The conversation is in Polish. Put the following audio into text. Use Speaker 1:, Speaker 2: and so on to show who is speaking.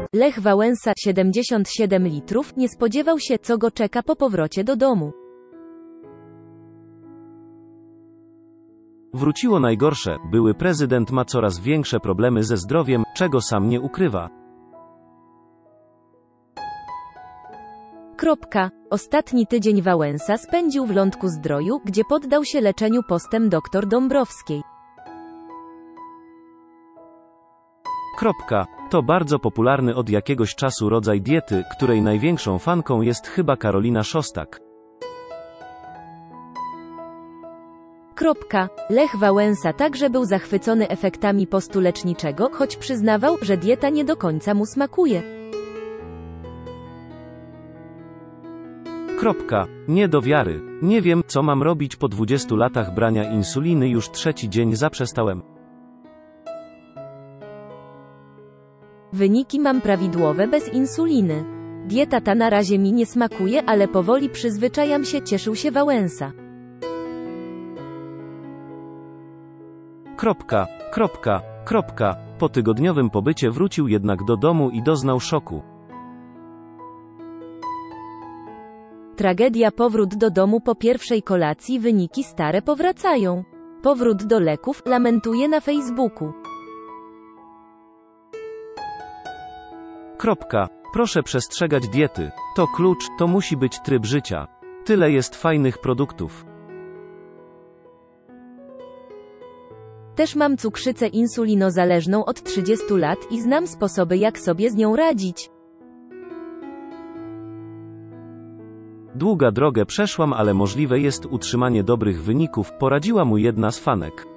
Speaker 1: Lech Wałęsa, 77 litrów, nie spodziewał się, co go czeka po powrocie do domu.
Speaker 2: Wróciło najgorsze, były prezydent ma coraz większe problemy ze zdrowiem, czego sam nie ukrywa.
Speaker 1: Ostatni tydzień Wałęsa spędził w Lądku-Zdroju, gdzie poddał się leczeniu postem dr Dąbrowskiej.
Speaker 2: To bardzo popularny od jakiegoś czasu rodzaj diety, której największą fanką jest chyba Karolina Szostak.
Speaker 1: Lech Wałęsa także był zachwycony efektami postu leczniczego, choć przyznawał, że dieta nie do końca mu smakuje.
Speaker 2: Nie do wiary. Nie wiem, co mam robić po 20 latach brania insuliny, już trzeci dzień zaprzestałem.
Speaker 1: Wyniki mam prawidłowe bez insuliny. Dieta ta na razie mi nie smakuje, ale powoli przyzwyczajam się, cieszył się Wałęsa.
Speaker 2: Po tygodniowym pobycie wrócił jednak do domu i doznał szoku.
Speaker 1: Tragedia. Powrót do domu po pierwszej kolacji. Wyniki stare powracają. Powrót do leków, lamentuje na Facebooku.
Speaker 2: Proszę przestrzegać diety. To klucz, to musi być tryb życia. Tyle jest fajnych produktów.
Speaker 1: Też mam cukrzycę insulinozależną od 30 lat i znam sposoby, jak sobie z nią radzić.
Speaker 2: Długa drogę przeszłam, ale możliwe jest utrzymanie dobrych wyników, poradziła mu jedna z fanek.